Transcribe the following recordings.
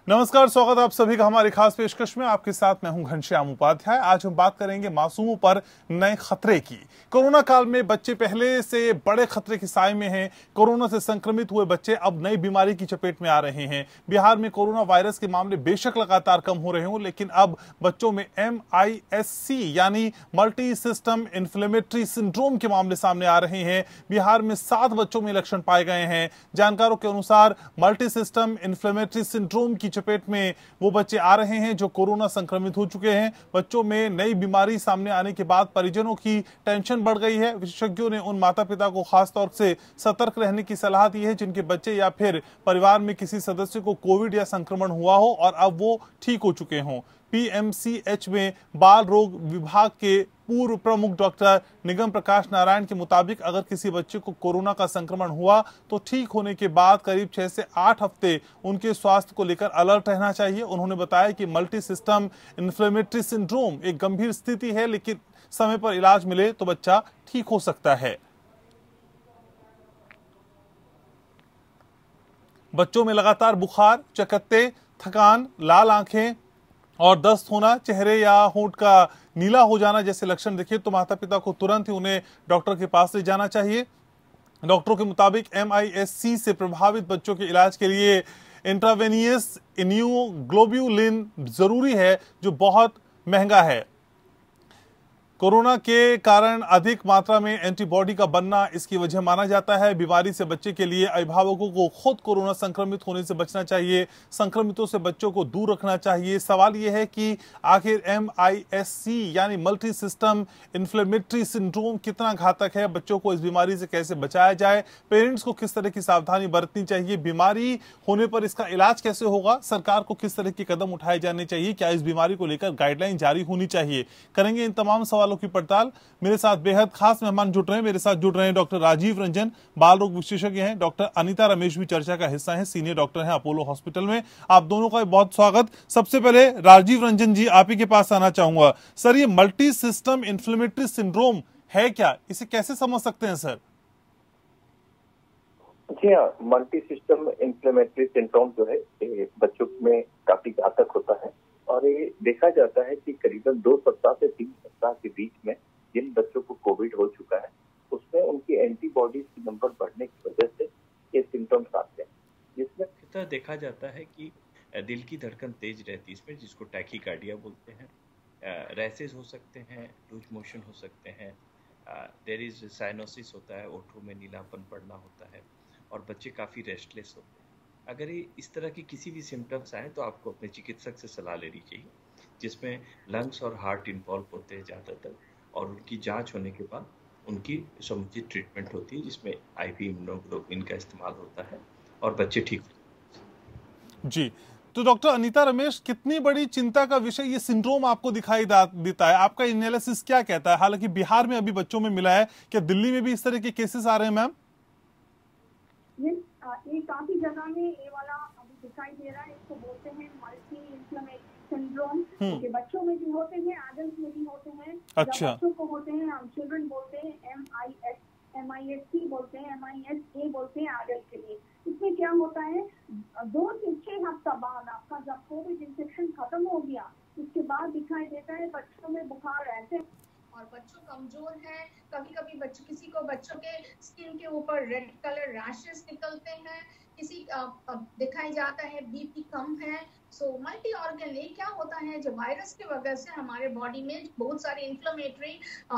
नमस्कार, स्वागत आप सभी का हमारी खास पेशकश में। आपके साथ मैं हूं घनश्याम उपाध्याय। आज हम बात करेंगे मासूमों पर नए खतरे की। कोरोना काल में बच्चे पहले से बड़े खतरे की साए में हैं। कोरोना से संक्रमित हुए बच्चे अब नई बीमारी की चपेट में आ रहे हैं। बिहार में कोरोना वायरस के मामले बेशक लगातार कम हो रहे हों, लेकिन अब बच्चों में MIS-C यानी मल्टी सिस्टम इन्फ्लेमेटरी सिंड्रोम के मामले सामने आ रहे हैं। बिहार में 7 बच्चों में लक्षण पाए गए हैं। जानकारों के अनुसार मल्टी सिस्टम इन्फ्लेमेटरी सिंड्रोम की चपेट में वो बच्चे आ रहे हैं जो कोरोना संक्रमित हो चुके हैं। बच्चों में नई बीमारी सामने आने के बाद परिजनों की टेंशन बढ़ गई है। विशेषज्ञों ने उन माता पिता को खास तौर से सतर्क रहने की सलाह दी है जिनके बच्चे या फिर परिवार में किसी सदस्य को कोविड या संक्रमण हुआ हो और अब वो ठीक हो चुके हों। PMCH में बाल रोग विभाग के पूर्व प्रमुख डॉक्टर निगम प्रकाश नारायण के मुताबिक अगर किसी बच्चे को कोरोना का संक्रमण हुआ तो ठीक होने के बाद करीब 6 से 8 हफ्ते उनके स्वास्थ्य को लेकर अलर्ट रहना चाहिए। उन्होंने बताया कि मल्टी सिस्टम इन्फ्लेमेटरी सिंड्रोम एक गंभीर स्थिति है, लेकिन समय पर इलाज मिले तो बच्चा ठीक हो सकता है। बच्चों में लगातार बुखार, चकत्ते, थकान, लाल आंखें और दस्त होना, चेहरे या होंठ का नीला हो जाना जैसे लक्षण दिखे तो माता पिता को तुरंत ही उन्हें डॉक्टर के पास ले जाना चाहिए। डॉक्टरों के मुताबिक MIS-C से प्रभावित बच्चों के इलाज के लिए इंट्रावेनियस इम्यूनोग्लोब्युलिन जरूरी है, जो बहुत महंगा है। कोरोना के कारण अधिक मात्रा में एंटीबॉडी का बनना इसकी वजह माना जाता है। बीमारी से बच्चे के लिए अभिभावकों को खुद कोरोना संक्रमित होने से बचना चाहिए। संक्रमितों से बच्चों को दूर रखना चाहिए। सवाल यह है कि आखिर MIS-C यानी मल्टी सिस्टम इन्फ्लेमेटरी सिंड्रोम कितना घातक है, बच्चों को इस बीमारी से कैसे बचाया जाए, पेरेंट्स को किस तरह की सावधानी बरतनी चाहिए, बीमारी होने पर इसका इलाज कैसे होगा, सरकार को किस तरह के कदम उठाए जाने चाहिए, क्या इस बीमारी को लेकर गाइडलाइन जारी होनी चाहिए, करेंगे इन तमाम सवालों की पड़ताल। मेरे साथ बेहद खास मेहमान जुड़ रहे हैं। मेरे साथ जुड़ रहे हैं डॉक्टर राजीव रंजन, बाल रोग विशेषज्ञ हैं। डॉक्टर अनीता रमेश भी चर्चा का हिस्सा हैं, सीनियर डॉक्टर हैं अपोलो हॉस्पिटल में। आप दोनों का बहुत स्वागत। सबसे पहले राजीव रंजन जी, आप ही के पास आना चाहूंगा। सर, ये मल्टी सिस्टम इन्फ्लेमेटरी सिंड्रोम है क्या, इसे कैसे समझ सकते हैं सर? जी हाँ, मल्टी सिस्टम इन्फ्लेमेटरी सिंड्रोम जो है बच्चों में काफी घातक होता है और ये देखा जाता है कि करीबन 2 सप्ताह से 3 सप्ताह के बीच में जिन बच्चों को कोविड हो चुका है उसमें उनकी एंटीबॉडीज की नंबर बढ़ने की वजह से ये सिम्टम्स आते हैं, जिसमें देखा जाता है कि दिल की धड़कन तेज रहती है इसमें, जिसको टैकीकार्डिया बोलते हैं। रैसेस हो सकते हैं, लूज मोशन हो सकते हैं, देयर इज साइनोसिस होता है, ओठों में नीलापन पड़ना होता है और बच्चे काफ़ी रेस्टलेस होते हैं। अगर ये इस तरह की किसी भी सिम्टम्स आए तो आपको अपने चिकित्सक से सलाह लेनी चाहिए, जिसमें लंग्स और हार्ट इन्वॉल्व होते हैं ज़्यादातर, और उनकी जांच होने के बाद उनकी समुचित ट्रीटमेंट होती है, जिसमें IV इम्यूनोग्लोबुलिन का इस्तेमाल होता है और बच्चे ठीक होते हैं। जी, तो डॉक्टर अनीता रमेश, कितनी बड़ी चिंता का विषय ये सिंड्रोम आपको दिखाई देता है? आपका एनालिसिस क्या कहता है? हालांकि बिहार में अभी बच्चों में मिला है, क्या दिल्ली में भी इस तरह के केसेस आ रहे हैं मैम? ये काफी जगह में ये वाला अभी दिखाई दे रहा है। इसको बोलते हैं मल्टी इन्फ्लेमेटरी सिंड्रोम, कि बच्चों में भी होते हैं, एडल्ट में भी होते हैं। अच्छा। बच्चों को होते हैं, हम चिल्ड्रन बोलते हैं, MIS-C बोलते हैं, MIS-A बोलते हैं एडल्ट के लिए। इसमें क्या होता है, 2 से 6 हफ्ता बाद आपका जब कोविड इन्फेक्शन खत्म हो गया उसके बाद दिखाई देता है बच्चों में बुखार ऐसे और बच्चों कमजोर है। कभी कभी बच्चों के स्किन के ऊपर रेड कलर रैशेस निकलते हैं, किसी दिखाई जाता है BP कम है। सो मल्टी ऑर्गन ये क्या होता है, जो वायरस की वजह से हमारे बॉडी में बहुत सारे इन्फ्लेमेटरी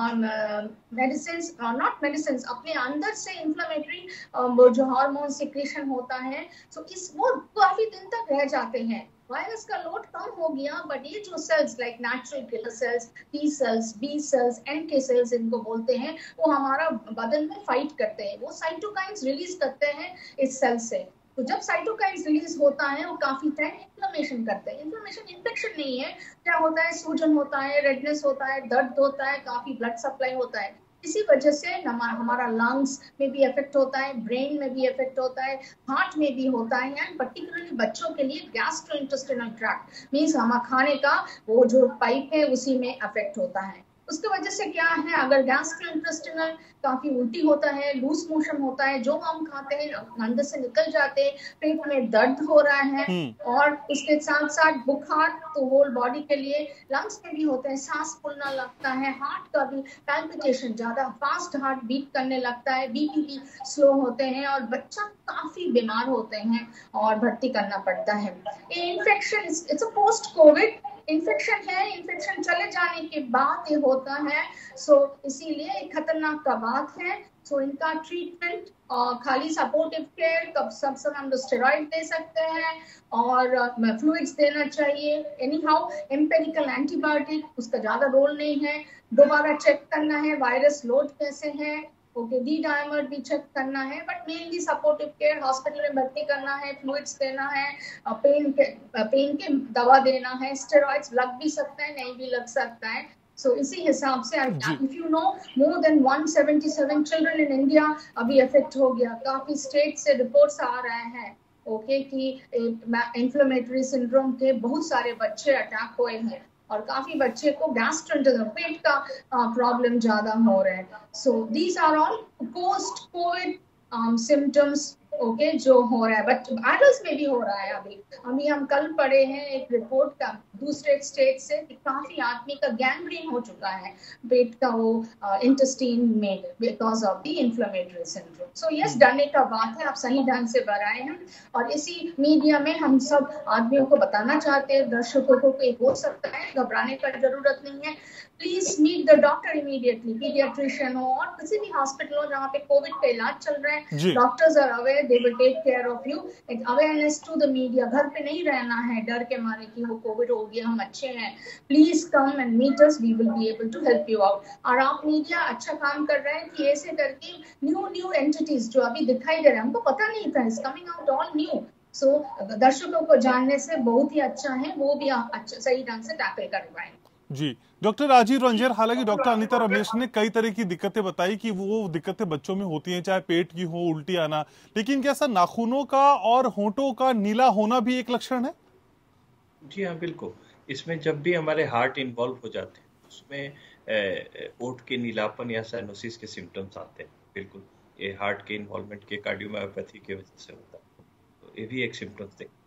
मेडिसिन अपने अंदर से इन्फ्लेमेटरी जो हार्मोन सिक्रेशन होता है, सो वो काफी दिन तक रह जाते हैं। वायरस का लोड कम हो गया, बट ये जो cells like natural killer cells, T cells, B cells, NK cells इनको बोलते हैं, वो हमारा बदन में फाइट करते हैं, वो साइटोकाइन्स रिलीज करते हैं इस सेल से। तो जब साइटोकाइन्स रिलीज होता है वो काफी टाइम इन्फ्लेमेशन करते हैं। इन्फ्लेमेशन इन्फेक्शन नहीं है, क्या होता है, सूजन होता है, रेडनेस होता है, दर्द होता है, काफी ब्लड सप्लाई होता है। इसी वजह से हमारा लंग्स में भी इफेक्ट होता है, ब्रेन में भी इफेक्ट होता है, हार्ट में भी होता है, एंड पर्टिकुलरली बच्चों के लिए गैस्ट्रोइंटेस्टाइनल ट्रैक्ट मींस हमारा खाने का वो जो पाइप है उसी में इफेक्ट होता है। उसकी वजह से क्या है, अगर गैस्ट्रोइंटेस्टिनल काफी उल्टी होता है, लूज मोशन होता है, जो हम खाते हैं अंदर से निकल जाते हैं, पेट में दर्द हो रहा है और उसके साथ साथ बुखार तो होल बॉडी के लिए, लंग्स में भी होते हैं, सांस फूलना लगता है, हार्ट का भी पैल्पिटेशन ज्यादा फास्ट हार्ट बीट करने लगता है, बीपी भी स्लो होते हैं और बच्चा काफी बीमार होते हैं और भर्ती करना पड़ता है। ये infection it's a post COVID infection है, इन्फेक्शन चले जाने के बाद ये होता है, सो इसीलिए एक खतरनाक का बात है। सो इनका ट्रीटमेंट खाली सपोर्टिव केयर, कब सब समय हम स्टेरॉइड दे सकते हैं और फ्लूइड्स देना चाहिए। एनी हाउ एम्पेरिकल एंटीबायोटिक उसका ज्यादा रोल नहीं है, दोबारा चेक करना है वायरस लोड कैसे है, ओके डी डायमर भी चेक करना है, but mainly supportive care, hospital में भर्ती करना है, फ्लूइड्स देना है, पेन के दवा देना है, स्टेरॉइड्स लग भी सकता है, नहीं भी लग सकता है। सो इसी हिसाब से if you know more than 177 children in India अभी इफेक्ट हो गया, काफी स्टेट से रिपोर्ट्स आ रहे हैं ओके कि इन्फ्लेमेटरी सिंड्रोम के बहुत सारे बच्चे अटैक हुए हैं और काफी बच्चे को गैस्ट्रोइंटेस्टाइनल पेट का प्रॉब्लम ज्यादा हो रहा है। So these are all post COVID symptoms okay जो हो रहा है, बट एडल्ट्स में भी हो रहा है। अभी हम कल पढ़े हैं एक रिपोर्ट का दूसरे स्टेट से कि काफी आदमी का गैंग्रीन हो चुका है पेट का वो इंटेस्टाइन में because of the inflammatory syndrome. So yes, डरने का बात है, आप सही ढंग से बनाए हैं और इसी मीडिया में हम सब आदमियों को बताना चाहते हैं, दर्शकों को ये हो सकता है, घबराने का जरूरत नहीं है। Please meet the doctor immediately, paediatrician हो और किसी भी हॉस्पिटल हो जहाँ पे कोविड का इलाज चल रहा है, doctors are aware, they will take care of you. Awareness to the media, घर पे नहीं रहना है डर के मारे कि वो कोविड हो गया हम अच्छे हैं, please come and meet us, we will be able to help you out. और आप मीडिया अच्छा काम कर रहे हैं कि ऐसे करके न्यू एंटिटीज जो अभी दिखाई दे रहे हैं, हमको पता नहीं था, is coming out all new. So दर्शकों को जानने से बहुत ही अच्छा है, वो भी अच्छा सही ढंग से टैकल कर पाए। जी डॉक्टर राजीव रंजन, हालांकि डॉक्टर अनीता रमेश ने कई तरह की दिक्कतें बताई कि वो दिक्कतें बच्चों में होती हैं, चाहे पेट की हो, उल्टी आना, लेकिन क्या ऐसा नाखूनों का और होंठों का नीला होना भी एक लक्षण है? जी हाँ, बिल्कुल। इसमें जब भी हमारे हार्ट इन्वॉल्व हो जाते हैं उसमें ओठ के नीलापन या साइनोसिस के सिम्टम्स आते हैं। बिल्कुल, ये हार्ट के इन्वॉल्वमेंट के कार्डियोमायोपैथी की वजह से होता है, तो ये भी एक सिम्टम्स देखते हैं।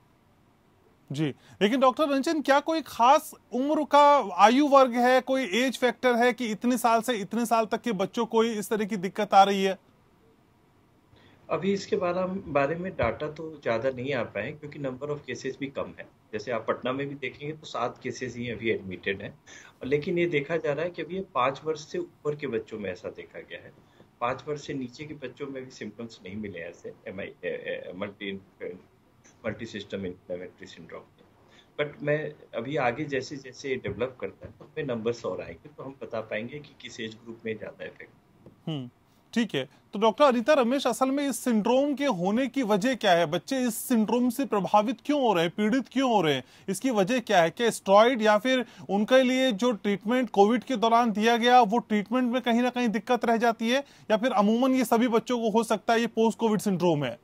जी, लेकिन डॉक्टर रंजन, क्या कोई खास उम्र का आयु वर्ग है, कोई एज फैक्टर है कि इतने साल से इतने साल तक के बच्चों को इस तरह की दिक्कत आ रही है? अभी इसके बारे में डाटा तो ज़्यादा नहीं आ पाए क्योंकि नंबर ऑफ केसेस भी कम है। जैसे आप पटना में भी देखेंगे तो 7 केसेस ही अभी एडमिटेड हैं, लेकिन ये देखा जा रहा है कि अभी ये 5 वर्ष से ऊपर के बच्चों में ऐसा देखा गया है। 5 वर्ष से नीचे के बच्चों में भी सिम्टम्स नहीं मिले ऐसे मल्टी सिस्टम इन्फ्लेमेटरी सिंड्रोम के। बट मैं अभी आगे जैसे जैसे डेवलप करता है तो हमें नंबर्स और आएंगे तो हम बता पाएंगे कि किस एज ग्रुप में ज़्यादा इफेक्ट। ठीक है, तो डॉक्टर अनीता रमेश, असल में इस सिंड्रोम के होने की वजह क्या है? बच्चे इस सिंड्रोम से प्रभावित क्यों हो रहे हैं, पीड़ित क्यों हो रहे हैं? इसकी वजह क्या है? क्या स्टेरॉइड या फिर उनके लिए जो ट्रीटमेंट कोविड के दौरान दिया गया वो ट्रीटमेंट में कहीं ना कहीं दिक्कत रह जाती है, या फिर अमूमन ये सभी बच्चों को हो सकता है ये पोस्ट कोविड सिंड्रोम है?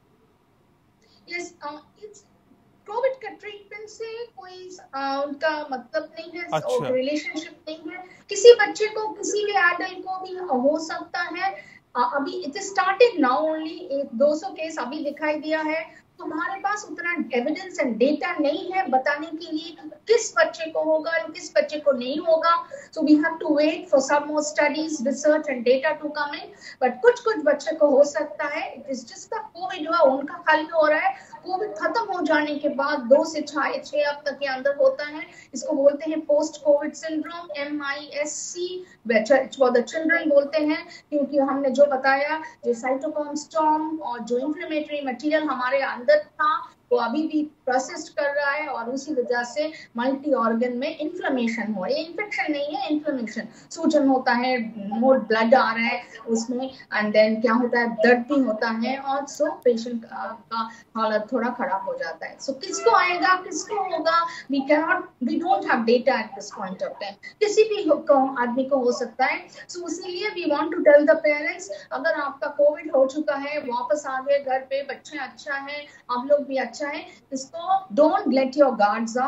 कोविड का ट्रीटमेंट से कोई उनका मतलब नहीं है, अच्छा। रिलेशनशिप नहीं है। किसी बच्चे को, किसी भी एडल्ट को भी हो सकता है। अभी it started now only, 200 case अभी दिखाई दिया है। तुम्हारे पास उतना एविडेंस एंड डेटा नहीं है बताने के लिए कि किस बच्चे को होगा और किस बच्चे को नहीं होगा। So we have to wait for some more studies, research and data to come in. But कुछ बच्चे को हो सकता है, इट इज जिसका कोविड हुआ उनका खाली हो रहा है। कोविड खत्म हो जाने के बाद 2 से 6 हफ्ते के अंदर होता है। इसको बोलते हैं post COVID syndrome, MISC for the children बोलते हैं, क्योंकि हमने जो बताया, जो साइटोकाइन स्टॉर्म और जो इन्फ्लेमेटरी मटेरियल हमारे अंदर था वो अभी भी प्रोसेस कर रहा है और उसी वजह से मल्टी ऑर्गन में इन्फ्लेमेशन हो रही है। इन्फेक्शन नहीं है, इन्फ्लेमेशन, सूजन होता है, मोर ब्लड आ रहा है उसमें, एंड देन क्या होता है, दर्द भी होता है और सो पेशेंट का हालत थोड़ा खराब हो जाता है। सो किसको आएगा, किसको होगा, we don't have data at this point of time. किसी भी आदमी को हो सकता है। सो इसीलिए we want to tell the parents, अगर आपका कोविड हो चुका है, वापस आ गए घर पे, बच्चे अच्छा है, आप लोग भी अच्छा है, इसको don't let your guards off,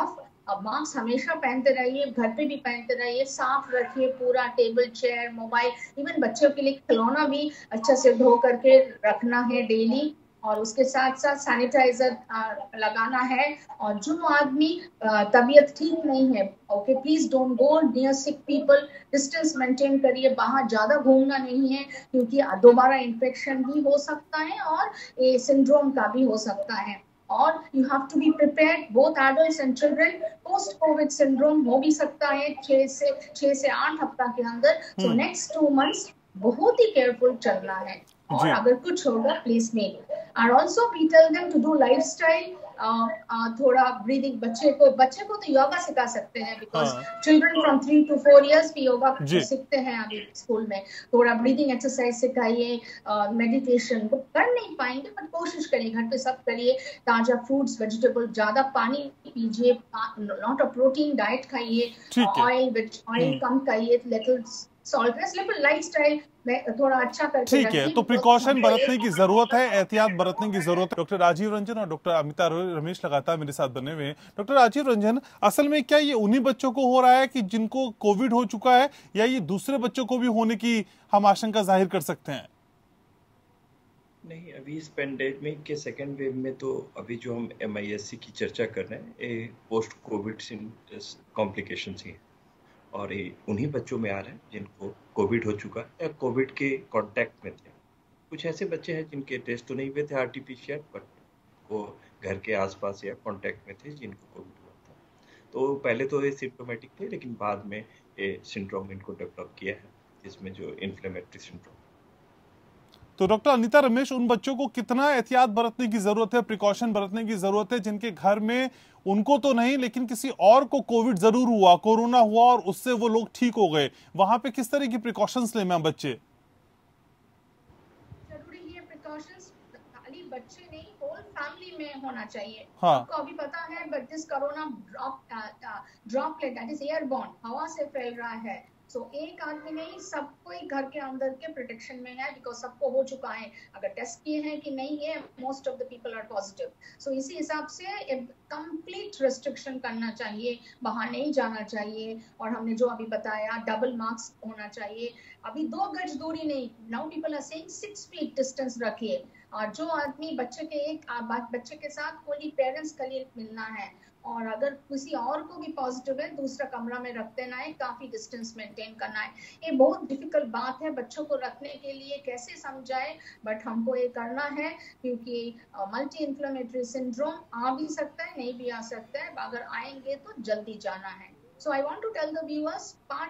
अब मास्क हमेशा पहनते रहिए, घर पे भी पहनते रहिए, साफ रखिए पूरा टेबल, चेयर, मोबाइल, इवन बच्चों के लिए खिलौना भी अच्छे से धो करके रखना है डेली, और उसके साथ साथ सैनिटाइजर लगाना है। और जो आदमी तबीयत ठीक नहीं है, okay, please don't go near sick people, distance maintain करिए, बाहर ज्यादा घूमना नहीं है क्योंकि दोबारा इन्फेक्शन भी हो सकता है और ये सिंड्रोम का भी हो सकता है। और you have to be prepared, both adults and children, post COVID syndrome हो भी सकता है 6 से 8 हफ्ता के अंदर। सो नेक्स्ट 2 मंथ्स बहुत ही केयरफुल चलना है, और अगर कुछ होगा प्लीज मेक और also we tell them to do lifestyle, थोड़ा ब्रीदिंग, बच्चे को तो योगा सिखा सकते हैं, because children from 3 to 4 years भी योगा सीखते हैं अभी स्कूल में। थोड़ा ब्रीदिंग एक्सरसाइज सिखाइए, मेडिटेशन कर नहीं पाएंगे बट कोशिश करिए, घर पे सब करिए, ताजा फ्रूट्स वेजिटेबल, ज्यादा पानी पीजिए, लॉट ऑफ प्रोटीन डाइट खाइए, ऑयल कम खाइए, लिटिल सॉल्टलेस, लिटिल लाइफस्टाइल में थोड़ा अच्छा करके। ठीक है, तो प्रिकॉशन बरतने की जरूरत है, एहतियात बरतने की जरूरत है। डॉक्टर राजीव रंजन और डॉक्टर अमिता रमेश लगातार मेरे साथ बने हुए हैं। डॉक्टर राजीव रंजन, असल में क्या ये उन्हीं बच्चों को हो रहा है कि जिनको कोविड हो चुका है, या ये दूसरे बच्चों को भी होने की हम आशंका जाहिर कर सकते हैं? नहीं, अभी इस पेंडेमिक के सेकेंड वेव में तो अभी जो हम MIS-C की चर्चा कर रहे हैं, ये पोस्ट कोविड कॉम्प्लिकेशंस ही हैं, और ये उन्हीं बच्चों में आ रहे हैं जिनको कोविड हो चुका है या कोविड के कांटेक्ट में थे। कुछ ऐसे बच्चे हैं जिनके टेस्ट तो नहीं हुए थे RT-PCR, बट वो घर के आसपास या कांटेक्ट में थे जिनको कोविड हुआ था। तो पहले तो ये सिम्टोमेटिक थे, लेकिन बाद में ये सिंड्रोम इनको डेवलप किया है, जिसमें जो इन्फ्लेमेटरी सिंड्रोम। तो डॉक्टर अनिता रमेश, उन बच्चों को कितना एहतियात बरतने की जरूरत है, प्रिकॉशन बरतने की जरूरत है, जिनके घर में उनको तो नहीं लेकिन किसी और को कोविड जरूर हुआ, कोरोना हुआ और उससे वो लोग ठीक हो गए, वहां पे किस तरह की प्रिकॉशंस लें मैम बच्चे? जरूरी है प्रिकॉशंस, खाली बच्चे नहीं, होल फैमिली में होना चाहिए। हाँ। आपको अभी पता है but this corona droplet that is airborne, हवा से फैल रहा है। सो एक आदमी नहीं, सबको ही घर के अंदर के प्रोटेक्शन में है, बिकॉज सबको हो चुका है। अगर टेस्ट किए हैं कि नहीं है, most of the people are positive. So इसी हिसाब से कंप्लीट रेस्ट्रिक्शन करना चाहिए, बाहर नहीं जाना चाहिए, और हमने जो अभी बताया डबल मास्क होना चाहिए, अभी 2 गज दूरी नहीं, now people are saying 6 feet distance रखिए। और जो आदमी बच्चे के साथ कोई पेरेंट्स के लिए मिलना है, और अगर किसी और को भी पॉजिटिव है, दूसरा कमरा में रख देना है, काफी डिस्टेंस मेंटेन करना है। ये बहुत डिफिकल्ट बात है बच्चों को रखने के लिए, कैसे समझाए, बट हमको ये करना है क्योंकि मल्टी इन्फ्लेमेटरी सिंड्रोम आ भी सकता है, नहीं भी आ सकता है, अगर आएंगे तो जल्दी जाना है। So I want to tell the viewers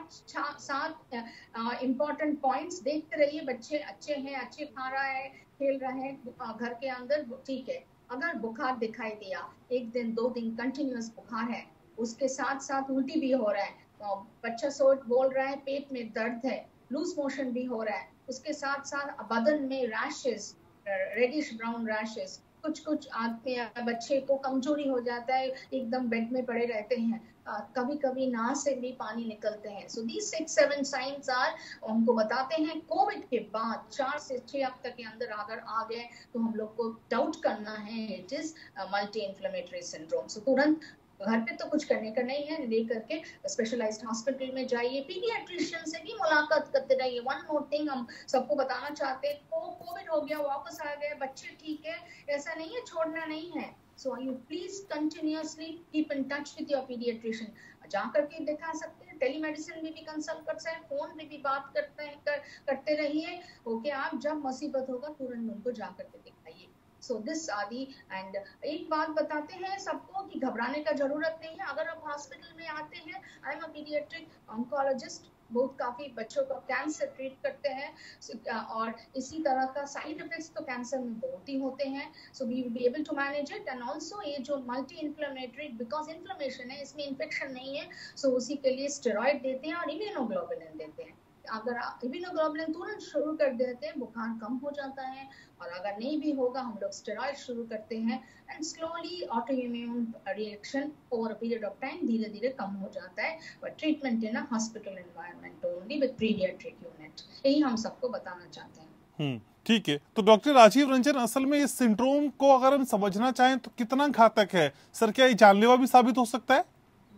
5-7 important points, देखते रहिए, बच्चे अच्छे हैं, अच्छे खा रहा है, खेल रहे हैं घर के अंदर, ठीक है। अगर बुखार दिखाई दिया, 1 दिन 2 दिन कंटिन्यूअस बुखार है, उसके साथ साथ उल्टी भी हो रहा है, तो बच्चा सोच बोल रहा है, पेट में दर्द है, लूज मोशन भी हो रहा है, उसके साथ साथ बदन में रैशेस, रेडिश ब्राउन रैशेस, कुछ आदमी बच्चे को कमजोरी हो जाता है, एकदम बेड में पड़े रहते हैं, कभी कभी नाक से भी पानी निकलते हैं। सो दीज 6-7 साइंस आर, हमको बताते हैं कोविड के बाद 4 से 6 हफ्ते के अंदर अगर आ गए तो हम लोग को डाउट करना है, it is multi inflammatory syndrome. So तुरंत घर पे तो कुछ करने का नहीं है, ले करके स्पेशलाइज्ड हॉस्पिटल में जाइए, पीडियाट्रिशियन से भी मुलाकात करते रहिए। वन मोर थिंग हम सबको बताना चाहते हैं, कोविड हो गया, वापस आ गए, बच्चे ठीक है, ऐसा नहीं है, छोड़ना नहीं है। So you please continuously keep in touch with your pediatrician. जा करके दिखा सकते हैं, टेलीमेडिसिन में भी कंसल्ट कर सकते हैं, फोन में भी बात करते रहिए। ओके, आप जब मुसीबत होगा तुरंत उनको जा करके दिखाइए। सो दिस आदि, एंड एक बात बताते हैं सबको कि घबराने का जरूरत नहीं है। अगर आप हॉस्पिटल में आते हैं, I am a paediatric oncologist, बहुत काफी बच्चों का कैंसर ट्रीट करते हैं, और इसी तरह का साइड इफेक्ट्स तो कैंसर में बहुत ही होते हैं। So we will be able to manage it. And also ये जो मल्टी इन्फ्लेमेटरी, बिकॉज इन्फ्लेमेशन है, इसमें इन्फेक्शन नहीं है, सो उसी के लिए स्टेरॉइड देते हैं और इम्यूनोग्लोबुलिन देते हैं। अगर इम्यूनोग्लोबुलिन तुरंत शुरू कर देते हैं, बुखार कम हो जाता है, और अगर नहीं भी होगा हम लोग स्टेरॉइड शुरू करते हैं, and slowly auto immune reaction over a period of time धीरे धीरे कम हो जाता है। But treatment in a hospital environment only with paediatric unit, यही हम सबको बताना चाहते हैं। ठीक है, तो डॉक्टर राजीव रंजन, असल में इस सिंड्रोम को अगर हम समझना चाहें तो कितना घातक है सर? क्या ये जानलेवा भी साबित हो सकता है?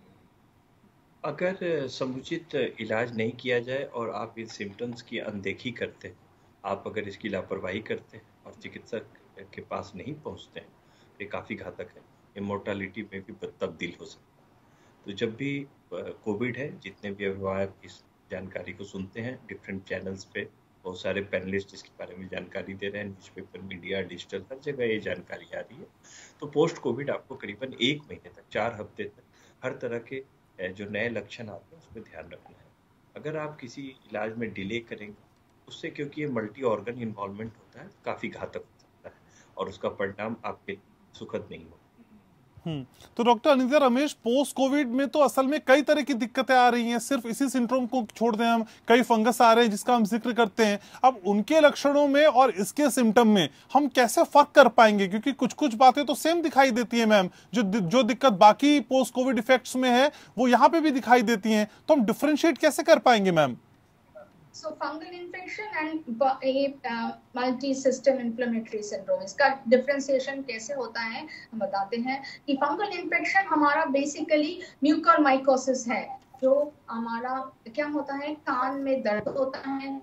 अगर समुचित इलाज नहीं किया जाए और आप इन सिम्टम्स की अनदेखी करते हैं, आप अगर इसकी लापरवाही करते हैं और चिकित्सक के पास नहीं पहुंचते हैं, ये काफ़ी घातक है। ये मोर्टालिटी में भी तब्दील हो सकता है। तो जब भी कोविड है, जितने भी अभिभावक इस जानकारी को सुनते हैं, डिफरेंट चैनल्स पे बहुत सारे पैनलिस्ट इसके बारे में जानकारी दे रहे हैं, न्यूज़पेपर, मीडिया, डिजिटल, हर जगह ये जानकारी आ रही है। तो पोस्ट कोविड आपको करीबन 1 महीने तक, 4 हफ्ते तक हर तरह के जो नए लक्षण आते हैं उस पर ध्यान रखना है। अगर आप किसी इलाज में डिले करेंगे, उससे क्योंकि ये मल्टी ऑर्गन इन्वॉल्वमेंट होता है, काफ़ी घातक हो सकता है और उसका परिणाम आपके सुखद नहीं होगा। तो doctor Anita Ramesh, post COVID में तो असल में कई तरह की दिक्कतें आ रही हैं। सिर्फ इसी सिंड्रोम को छोड़ दें, हम कई फंगस आ रहे हैं जिसका हम जिक्र करते हैं। अब उनके लक्षणों में और इसके सिम्टम में हम कैसे फर्क कर पाएंगे? क्योंकि कुछ कुछ बातें तो सेम दिखाई देती हैं मैम। जो दिक्कत बाकी पोस्ट कोविड इफेक्ट्स में है वो यहाँ पे भी दिखाई देती हैं, तो हम डिफ्रेंशिएट कैसे कर पाएंगे ma'am? So fungal infection and multi system inflammatory syndrome, इसका डिफरेंशिएशन कैसे होता है हम बताते हैं कि फंगल इन्फेक्शन हमारा बेसिकली म्यूकरमाइकोसिस है, जो हमारा क्या होता है, कान में दर्द होता है,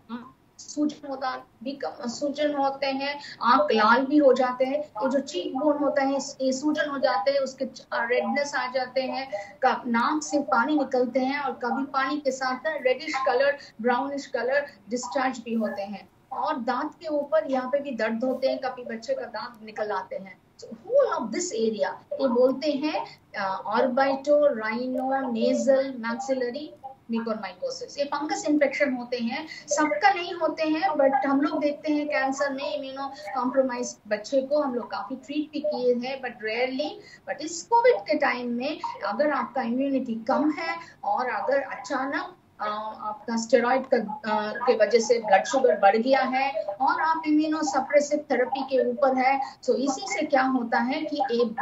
सूजन होते हैं, आंख लाल भी हो जाते हैं, ये जो चीक बोन होता है ये सूजन हो जाते हैं, उसके रेडनेस आ जाते हैं, नाक से पानी निकलते हैं और कभी पानी के साथ reddish colour, brownish colour discharge भी होते हैं, और दांत के ऊपर यहाँ पे भी दर्द होते हैं, कभी बच्चे का दांत निकल आते हैं। होल ऑफ दिस एरिया ये बोलते हैं orbito rhino nasal maxillary mucormycosis. ये फंगस इन्फेक्शन होते हैं, सबका नहीं होते हैं, बट हम लोग देखते हैं कैंसर में इम्यूनो कॉम्प्रोमाइज बच्चे को हम लोग काफी ट्रीट भी किए हैं, बट रेयरली। बट इस कोविड के टाइम में अगर आपका इम्यूनिटी कम है और अगर अचानक आपका स्टेरॉइड के वजह से ब्लड शुगर बढ़ गया है और आप इम्यूनो सप्रेसिव थेरेपी के ऊपर है, तो इसी से क्या होता है कि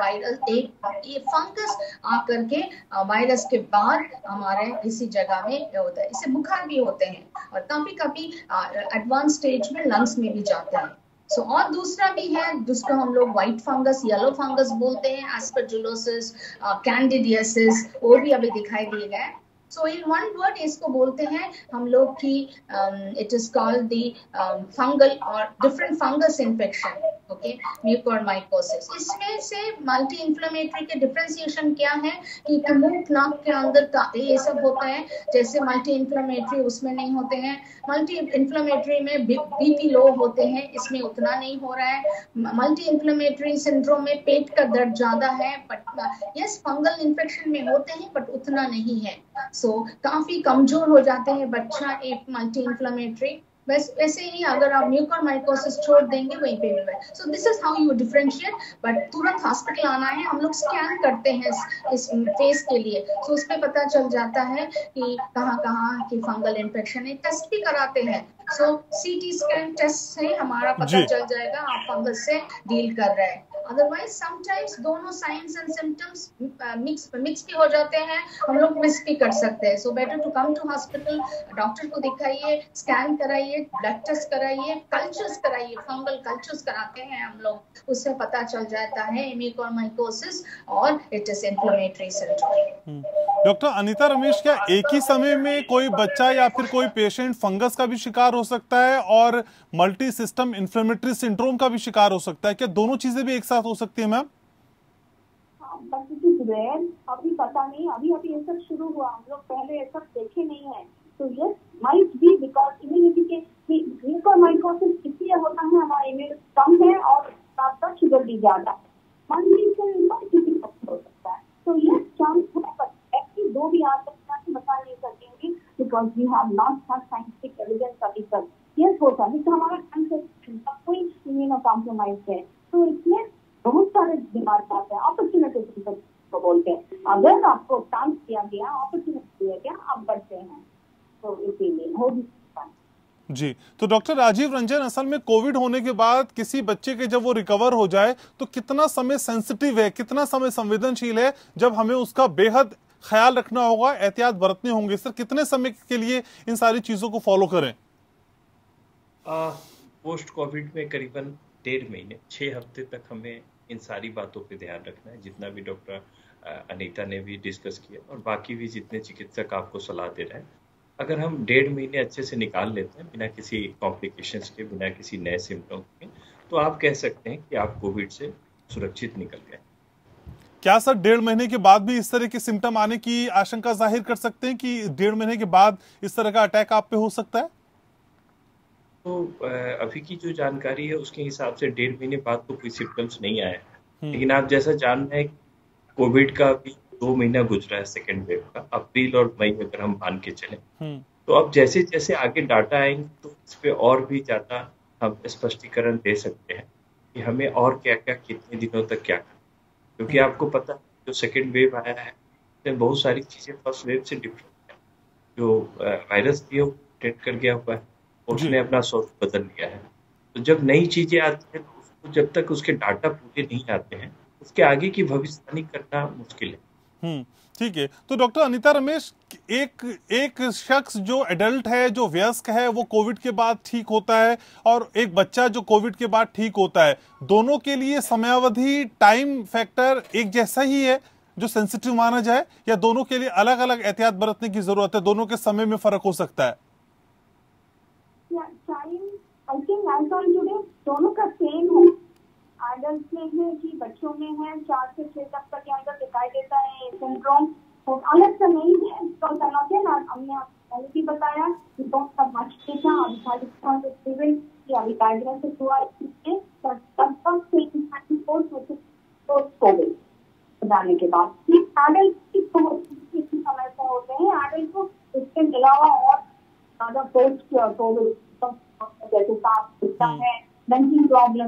ये फंगस आकर के वायरस के बाद हमारे इसी जगह में होता है, इससे बुखार भी होते हैं और कभी कभी एडवांस स्टेज में लंग्स में भी जाते हैं। और दूसरा भी है जिसको हम लोग व्हाइट फंगस, येलो फंगस बोलते हैं, एस्परजिलोसिस, कैंडिडियासिस, वो भी अभी दिखाई दे रहा है। So in one word इसको बोलते हैं हम लोग कि it is called the fungal or different fungus infection, okay, mucormycosis. इसमें से मल्टी इन्फ्लेमेटरी के डिफरेंशिएशन क्या है कि मुंह नाक के अंदर का ये सब होता है, जैसे मल्टी इन्फ्लेमेटरी उसमें नहीं होते हैं। मल्टी इन्फ्लेमेटरी में बीपी लो होते हैं, इसमें उतना नहीं हो रहा है। मल्टी इन्फ्लेमेटरी सिंड्रोम में पेट का दर्द ज्यादा है, बट यस फंगल इन्फेक्शन में होते हैं बट उतना नहीं है। काफी कमजोर हो जाते हैं बच्चा एक मल्टी इन्फ्लेमेटरी। बस वैसे ही अगर आप म्यूकोरमाइकोसिस छोड़ देंगे वहीं पे भी है। So this is how you differentiate, but तुरंत हॉस्पिटल आना है। हम लोग स्कैन करते हैं इस फेस के लिए, तो उसमें पता चल जाता है कि कहाँ की फंगल इन्फेक्शन है। टेस्ट भी कराते हैं, सो सीटी स्कैन टेस्ट से हमारा पता चल जाएगा आप फंगस से डील कर रहे हैं। अदरवाइज समटाइम्स दोनों साइंस एंड सिम्टम्स मिक्स भी हो जाते हैं, हम लोग मिस भी कर सकते हैं। So better to come to hospital, doctor को दिखाइए, स्कैन कराइए, ब्लड टेस्ट कराइए, कल्चर्स कराइए, फंगल कल्चर्स कराते हैं हम लोग, उससे पता चल जाता है म्यूकोरमाइकोसिस और it is inflammatory syndrome. Doctor Anita Ramesh, क्या एक ही समय में कोई बच्चा या फिर कोई पेशेंट फंगस का भी शिकार हो सकता है और मल्टी सिस्टम इन्फ्लेमेटरी सिंड्रोम का भी शिकार हो सकता है? क्या दोनों चीजें भी एक साथ हो सकती है मैम? अभी पता नहीं, अभी ये सब शुरू हुआ, हम लोग पहले ये सब देखे नहीं है। तो yes might be because immunity के म्यूकोरमाइकोसिस इसलिए होता है, हमारा इम्यूनिटी कम है और साथ साथ शुगर भी ज्यादा है। हो सकता है, तो ये चांस है, ऐसी दो भी आ सकता है, बता नहीं सकेंगे because we have not have scientific evidence अभी तक। यस होता है, तो हमारा कैंसर कोई इम्यूनो कॉम्प्रोमाइज है, तो इसमें बहुत सारे बीमार पाते हैं। अपॉर्चुनिटी को बोलते हैं, अगर आपको चांस दिया गया, अपॉर्चुनिटी दिया गया, आप बढ़ते हैं, तो इसीलिए हो भी सकता है। जी, तो डॉक्टर राजीव रंजन, असल में कोविड होने के बाद किसी बच्चे के जब वो रिकवर हो जाए तो कितना समय सेंसिटिव है, कितना समय संवेदनशील है, जब हमें उसका बेहद ख्याल रखना होगा, एहतियात बरतने होंगे? सर, कितने समय के लिए इन सारी चीजों को फॉलो करें? पोस्ट कोविड में करीबन 1.5 महीने, 6 हफ्ते तक हमें इन सारी बातों पे ध्यान रखना है, जितना भी डॉक्टर अनीता ने भी डिस्कस किया और बाकी भी जितने चिकित्सक आपको सलाह दे रहे हैं, अगर हम 1.5 महीने अच्छे से निकाल लेते हैं बिना किसी कॉम्प्लिकेशंस के, बिना किसी नए सिम्टम के, तो आप कह सकते हैं कि आप कोविड से सुरक्षित निकल गए। क्या सर 1.5 महीने के बाद भी इस तरह के सिम्टम आने की आशंका जाहिर कर सकते हैं कि 1.5 महीने के बाद इस तरह का अटैक आप पे हो सकता है? तो अभी की जो जानकारी है उसके हिसाब से 1.5 महीने बाद तो कोई सिम्टम्स नहीं आए हैं, लेकिन आप जैसा जान रहे हैं कोविड का अभी 2 महीना गुजरा है सेकेंड वेव का, अप्रैल और मई अगर हम मान के चले, तो अब जैसे जैसे आगे डाटा आएंगे तो इस पे और भी ज्यादा हम स्पष्टीकरण दे सकते हैं कि हमें और क्या क्या कितने दिनों तक क्या करना, क्योंकि आपको पता है जो सेकेंड वेव आया है उसमें बहुत सारी चीजें फर्स्ट वेव से डिफरेंट है। जो वायरस थी वो मुटेट कर गया हुआ है, उसने अपना स्वरूप बदल लिया है। तो जब नई चीजें आती है तो उसको जब तक उसके डाटा पूरे नहीं आते हैं उसके आगे की भविष्यवाणी करना मुश्किल है। ठीक है। तो डॉक्टर अनीता रमेश, एक शख्स जो एडल्ट है, जो वयस्क है, वो कोविड के बाद ठीक होता है और एक बच्चा जो कोविड के बाद ठीक होता है, दोनों के लिए समयावधि टाइम फैक्टर एक जैसा ही है जो सेंसिटिव माना जाए, या दोनों के लिए अलग अलग एहतियात बरतने की जरूरत है, दोनों के समय में फर्क हो सकता है? दोनों का सेम है, एडल्ट में है कि बच्चों में है, 4 से 6 तक के अंदर दिखाई देता है सिंड्रोम, तो अलग से नहीं है। तो हमने पहले भी बताया कि बहुत सब बच्चे था कोविड बताने के बाद एडल्ट समय से होते हैं, एडल्ट को इसके अलावा और ज्यादा पोस्ट कोविड जैसे सांस है, डेंटिंग प्रॉब्लम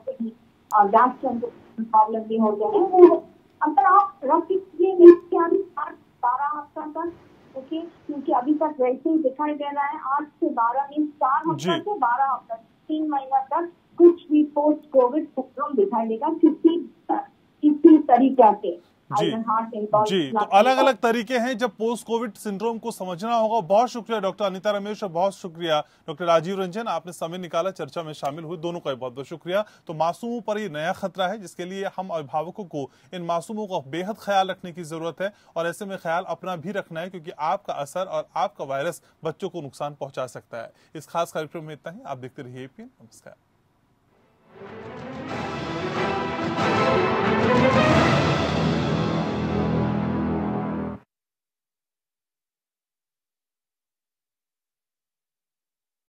प्रॉब्लम भी होते हैं। वो अगर आप रख लीजिए 12 हफ्ता तक, ओके, क्योंकि अभी तक वैसे ही दिखाई दे रहा है 8 से 12 दिन, 4 हफ्ता से 12 हफ्ता 3 महीना तक कुछ भी पोस्ट कोविड सिंड्रोम दिखाई देगा किसी तरीके से। जी, तो अलग अलग तरीके हैं जब पोस्ट कोविड सिंड्रोम को समझना होगा। बहुत शुक्रिया डॉक्टर अनीता रमेश और बहुत शुक्रिया डॉक्टर राजीव रंजन, आपने समय निकाला, चर्चा में शामिल हुए, दोनों का बहुत बहुत शुक्रिया। तो मासूमों पर ये नया खतरा है जिसके लिए हम अभिभावकों को इन मासूमों का बेहद ख्याल रखने की जरूरत है, और ऐसे में ख्याल अपना भी रखना है क्योंकि आपका असर और आपका वायरस बच्चों को नुकसान पहुंचा सकता है। इस खास कार्यक्रम में इतना ही। आप देखते रहिए APN। नमस्कार।